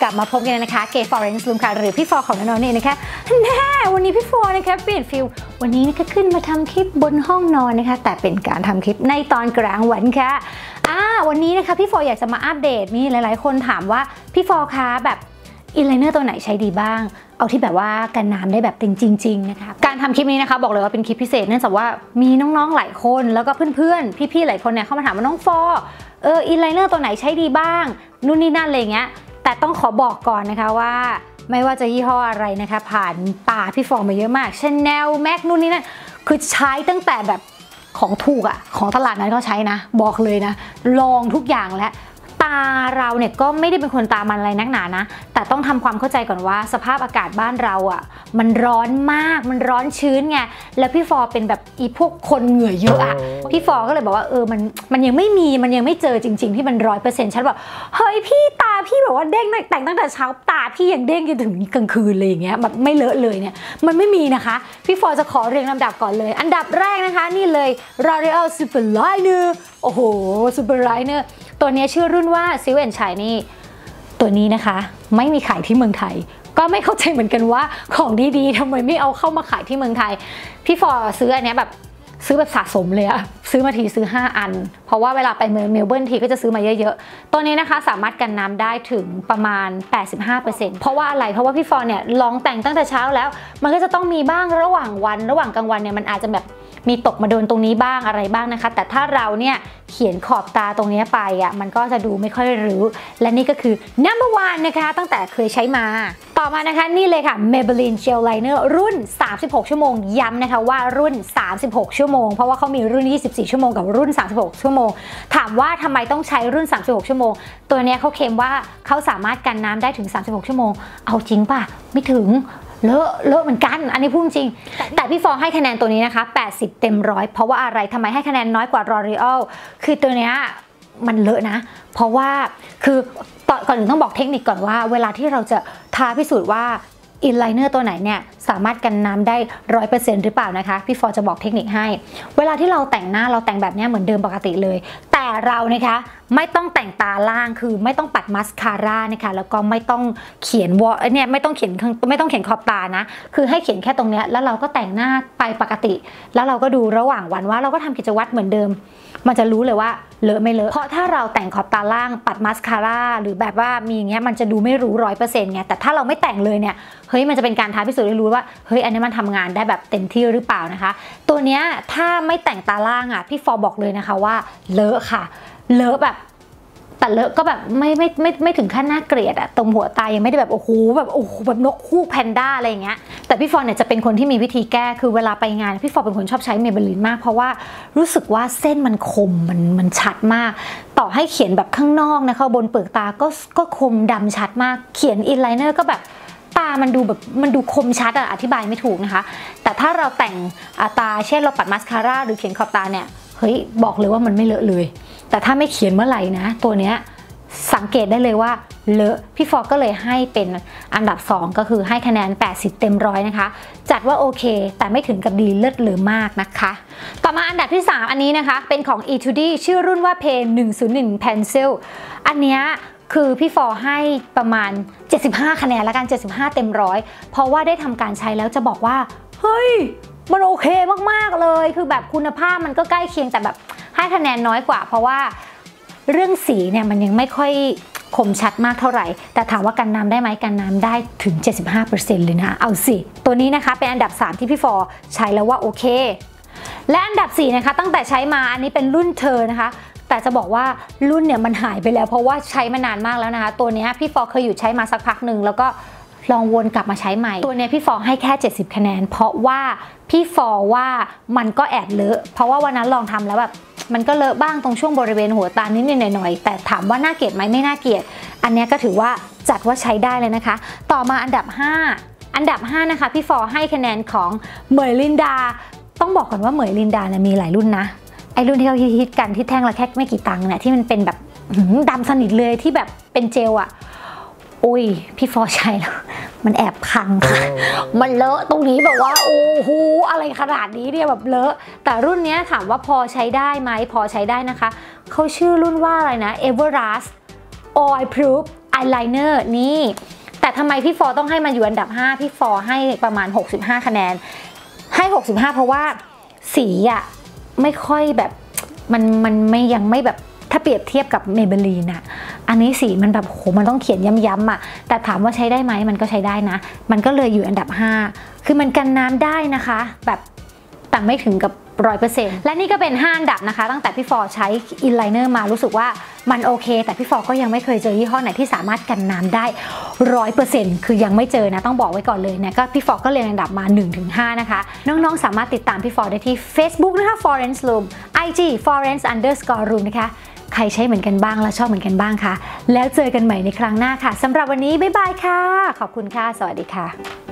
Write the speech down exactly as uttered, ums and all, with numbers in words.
ลับมาพบกันนะคะเกย์ฟอเรนซ์ลูมค่ะหรือพี่ฟอของน้องๆนี่นะคะแน่วันนี้พี่ฟอนะคะเปลี่ยนฟิลวันนี้นะคะขึ้นมาทำคลิปบนห้องนอนนะคะแต่เป็นการทำคลิปในตอนกลางวันค่ะอ่าวันนี้นะคะพี่ฟออยากจะมาอัปเดตนี่หลายๆคนถามว่าพี่ฟอคะแบบอินไลเนอร์ตัวไหนใช้ดีบ้างเอาที่แบบว่ากันน้ำได้แบบจริงๆนะคะการทำคลิปนี้นะคะบอกเลยว่าเป็นคลิปพิเศษเนื่องจากว่ามีน้องๆหลายคนแล้วก็เพื่อนๆพี่ๆหลายคนเนี่ยเข้ามาถามว่าน้องฟอเอออินไลเนอร์ตัวไหนใช้ดีบ้างนู่นนี่นั่นอะไรเงี้ยแต่ต้องขอบอกก่อนนะคะว่าไม่ว่าจะยี่ห้ออะไรนะคะผ่านตาพี่ฟอมาเยอะมาก Chanel Mac นู่นนี่นั่นคือใช้ตั้งแต่แบบของถูกอะของตลาดนั้นก็ใช้นะบอกเลยนะลองทุกอย่างแล้วตาเราเนี่ยก็ไม่ได้เป็นคนตามันอะไรนักหนานะแต่ต้องทำความเข้าใจก่อนว่าสภาพอากาศบ้านเราอ่ะมันร้อนมากมันร้อนชื้นไงแล้วพี่ฟอเป็นแบบอีพวกคนเหงื่อเยอะอ่ะพี่ฟอก็เลยบอกว่าเออมันมันยังไม่มีมันยังไม่เจอจริงๆที่มันร้อยเปอร์เซ็นต์ฉันบอกเฮ้ยพี่ตาพี่แบบว่าเด้งแต่งตั้งแต่เช้าตาพี่ยังเด้งจนถึงกลางคืนเลยอย่างเงี้ยแบบไม่เลอะเลยเนี่ยมันไม่มีนะคะพี่ฟอจะขอเรียงลำดับก่อนเลยอันดับแรกนะคะนี่เลย L'Oreal Superliner โอ้โห Superliner ตัวนี้ชื่อรุ่นว่า Silk and Shiny ตัวนี้นะคะไม่มีขายที่เมืองไทยก็ไม่เข้าใจเหมือนกันว่าของดีๆทำไมไม่เอาเข้ามาขายที่เมืองไทยพี่ฟอซื้ออันนี้แบบซื้อแบบสะสมเลยอะซื้อมาทีซื้อห้าอันเพราะว่าเวลาไปเมืองเมลเบิร์นทีก็จะซื้อมาเยอะๆตัวนี้นะคะสามารถกันน้ำได้ถึงประมาณ แปดสิบห้าเปอร์เซ็นต์ เพราะว่าอะไรเพราะว่าพี่ฟอเนี่ยลองแต่งตั้งแต่เช้าแล้วมันก็จะต้องมีบ้างระหว่างวันระหว่างกลางวันเนี่ยมันอาจจะแบบมีตกมาโดนตรงนี้บ้างอะไรบ้างนะคะแต่ถ้าเราเนี่ยเขียนขอบตาตรงนี้ไปอ่ะมันก็จะดูไม่ค่อยรู้และนี่ก็คือ นัมเบอร์ วัน นะคะตั้งแต่เคยใช้มาต่อมานะคะนี่เลยค่ะ Maybelline Gel Liner รุ่นสามสิบหกชั่วโมงย้ำนะคะว่ารุ่นสามสิบหกชั่วโมงเพราะว่าเขามีรุ่นยี่สิบสี่ชั่วโมงกับรุ่นสามสิบหกชั่วโมงถามว่าทำไมต้องใช้รุ่นสามสิบหกชั่วโมงตัวนี้เขาเคลมว่าเขาสามารถกันน้ำได้ถึงสามสิบหกชั่วโมงเอาจริงป่ะไม่ถึงเลอะเลอะเหมือนกันอันนี้พูดจริงแต่พี่ฟอให้คะแนนตัวนี้นะคะแปดสิบเต็มร้อยเพราะว่าอะไรทำไมให้คะแนนน้อยกว่า L'Oreal คือตัวเนี้ยมันเลอะนะเพราะว่าคือก่อนอื่นต้องบอกเทคนิคก่อนว่าเวลาที่เราจะท้าพิสูจน์ว่าอินไลเนอร์ตัวไหนเนี่ยสามารถกันน้ำได้ ร้อยเปอร์เซ็นต์ หรือเปล่านะคะพี่ฟอจะบอกเทคนิคให้เวลาที่เราแต่งหน้าเราแต่งแบบนี้เหมือนเดิมปกติเลยแต่เรานะคะไม่ต้องแต่งตาล่างคือไม่ต้องปัดมัสคาร่านะคะแล้วก็ไม่ต้องเขียนวอลเนี่ยไม่ต้องเขียนไม่ต้องเขียนขอบตานะคือให้เขียนแค่ตรงนี้แล้วเราก็แต่งหน้าไปปกติแล้วเราก็ดูระหว่างวันว่าเราก็ทำกิจวัตรเหมือนเดิมมันจะรู้เลยว่าเลอะไม่เลอะเพราะถ้าเราแต่งขอบตาล่างปัดมัสคาร่าหรือแบบว่ามีอย่างเงี้ยมันจะดูไม่รู้ร้อยเปอร์เซ็นต์ไงแต่ถ้าเราไม่แต่งเลยเนี่ยเฮ้ยมันจะเป็นการท้าพิสูจน์ให้รู้ว่าเฮ้ยอันนี้มันทำงานได้แบบเต็มที่หรือเปล่านะคะตัวเนี้ยถ้าไม่แต่งตาล่างอ่ะพี่ฟอบอกเลยนะคะว่าเลอะค่ะเลอะแบบแต่เลอะก็แบบไม่ไม่ไม่ไม่ถึงขั้นน่าเกลียดอะตรงหัวตายังไม่ได้แบบโอ้โหแบบโอ้โหแบบนกคู่แพนด้าอะไรอย่างเงี้ยแต่พี่ฟอเนี่ยจะเป็นคนที่มีวิธีแก้คือเวลาไปงานพี่ฟอเป็นคนชอบใช้เมเบลินมากเพราะว่ารู้สึกว่าเส้นมันคมมันมันชัดมากต่อให้เขียนแบบข้างนอกนะคะบนเปลือกตาก็ก็คมดำชัดมากเขียนอินไลเนอร์ก็แบบตามันดูแบบมันดูคมชัดอะอธิบายไม่ถูกนะคะแต่ถ้าเราแต่งตาเช่นเราปัดมัสคาร่าหรือเขียนขอบตาเนี่ยเฮ้ยบอกเลยว่ามันไม่เลอะเลยแต่ถ้าไม่เขียนเมื่อไหร่นะตัวเนี้ยสังเกตได้เลยว่าเลอะพี่ฟอก็เลยให้เป็นอันดับสองก็คือให้คะแนนแปดสิบเต็มร้อยนะคะจัดว่าโอเคแต่ไม่ถึงกับดีเลิศหรือมากนะคะต่อมาอันดับที่สามอันนี้นะคะเป็นของ อี ทู ดี ชื่อรุ่นว่า เพย์ หนึ่งศูนย์หนึ่ง Pencil อันเนี้ยคือพี่ฟอให้ประมาณเจ็ดสิบห้าคะแนนละกันเจ็ดสิบห้าเต็มร้อยเพราะว่าได้ทำการใช้แล้วจะบอกว่าเฮ้ยมันโอเคมากๆเลยคือแบบคุณภาพมันก็ใกล้เคียงแต่แบบให้คะแนนน้อยกว่าเพราะว่าเรื่องสีเนี่ยมันยังไม่ค่อยคมชัดมากเท่าไหร่แต่ถามว่ากันน้ำได้ไหมกันน้ำได้ถึง เจ็ดสิบห้าเปอร์เซ็นต์ เลยนะเอาสิตัวนี้นะคะเป็นอันดับสามที่พี่ฟอใช้แล้วว่าโอเคและอันดับสี่นะคะตั้งแต่ใช้มาอันนี้เป็นรุ่นเธอนะคะแต่จะบอกว่ารุ่นเนี่ยมันหายไปแล้วเพราะว่าใช้มานานมากแล้วนะคะตัวนี้พี่ฟอเคยหยุดใช้มาสักพักหนึ่งแล้วก็ลองวนกลับมาใช้ใหม่ตัวนี้พี่ฟอให้แค่เจ็ดสิบคะแนนเพราะว่าพี่ฟอว่ามันก็แอบเลอะเพราะว่าวันนั้นลองทำแล้วแบบมันก็เลอะบ้างตรงช่วงบริเวณหัวตานิดๆหน่อยๆแต่ถามว่าน่าเกลียดไหมไม่น่าเกลียดอันนี้ก็ถือว่าจัดว่าใช้ได้เลยนะคะต่อมาอันดับห้าอันดับห้านะคะพี่ฟอให้คะแนนของเหมยลินดาต้องบอกก่อนว่าเหมยลินดาเนี่ยมีหลายรุ่นนะไอรุ่นที่เขาฮิตกันที่แท่งละแค่ไม่กี่ตังค์เนี่ยที่มันเป็นแบบดำสนิทเลยที่แบบเป็นเจลอะอุ้ยพี่ฟอใช้แล้วมันแอบพังค่ะมันเลอะตรงนี้แบบว่าโอ้โหอะไรขนาดนี้เนี่ยแบบเลอะแต่รุ่นนี้ถามว่าพอใช้ได้ไหมพอใช้ได้นะคะเขาชื่อรุ่นว่าอะไรนะ Everlast Oil Proof อายไลเนอร์นี่แต่ทำไมพี่ฟอต้องให้มันอยู่อันดับห้าพี่ฟอให้ประมาณหกสิบห้าคะแนนให้หกสิบห้าเพราะว่าสีอะไม่ค่อยแบบมันมันไม่ยังไม่แบบถ้าเปรียบเทียบกับเมเบลีนอะอันนี้สีมันแบบโหมันต้องเขียนย้ำๆอะแต่ถามว่าใช้ได้ไหมมันก็ใช้ได้นะมันก็เลยอยู่อันดับห้าคือมันกันน้ำได้นะคะแบบแต่ไม่ถึงกับร้อยเปอร์เซ็นต์และนี่ก็เป็นห้าอันดับนะคะตั้งแต่พี่ฟอใช้อินไลเนอร์มารู้สึกว่ามันโอเคแต่พี่ฟอก็ยังไม่เคยเจอยี่ห้อไหนที่สามารถกันน้ำได้ร้อยเปอร์เซ็นต์คือยังไม่เจอนะต้องบอกไว้ก่อนเลยนะก็พี่ฟอก็เรียงอันดับมา หนึ่งถึงห้า นะคะน้องๆสามารถติดตามพี่ฟอได้ที่ Facebook นะคะ Florence Loom ไอ จี Florence underscore room นะคะใครใช้เหมือนกันบ้างและชอบเหมือนกันบ้างคะแล้วเจอกันใหม่ในครั้งหน้าค่ะสำหรับวันนี้บ๊ายบายค่ะขอบคุณค่ะสวัสดีค่ะ